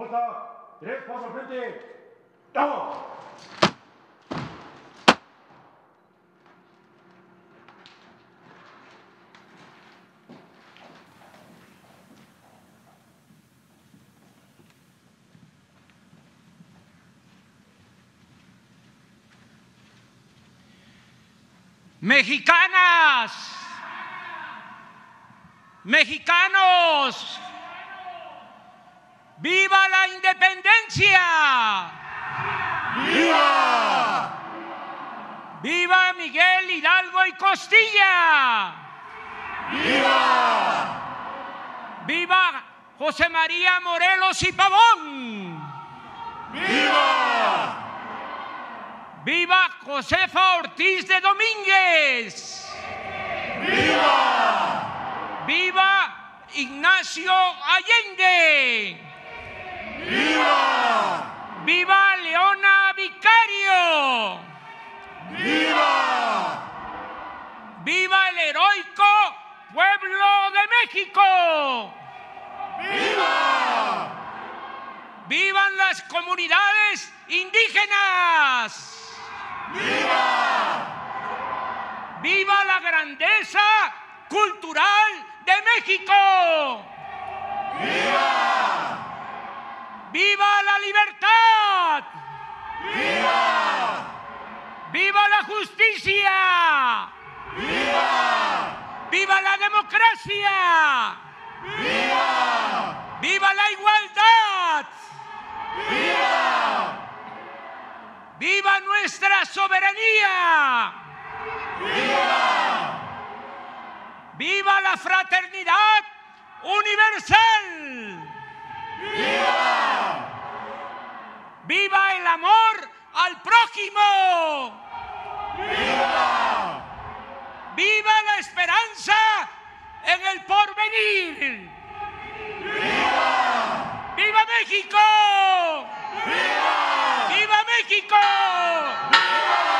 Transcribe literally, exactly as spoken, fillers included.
Corta, tres pasos al frente. ¡Vamos! Mexicanas, mexicanos, ¡viva la independencia! ¡Viva! ¡Viva Miguel Hidalgo y Costilla! ¡Viva! ¡Viva José María Morelos y Pavón! ¡Viva! ¡Viva Josefa Ortiz de Domínguez! ¡Viva! ¡Viva Ignacio Allende! ¡Viva! ¡Viva Leona Vicario! ¡Viva! ¡Viva el heroico pueblo de México! ¡Viva! ¡Vivan las comunidades indígenas! ¡Viva! ¡Viva la grandeza cultural de México! ¡Viva! ¡Viva la libertad! ¡Viva! ¡Viva la justicia! ¡Viva! ¡Viva la democracia! ¡Viva! ¡Viva la igualdad! ¡Viva! ¡Viva nuestra soberanía! ¡Viva! ¡Viva la fraternidad universal! ¡Viva! ¡Viva el amor al prójimo! ¡Viva! ¡Viva la esperanza en el porvenir! ¡Viva! ¡Viva México! ¡Viva! ¡Viva México! ¡Viva!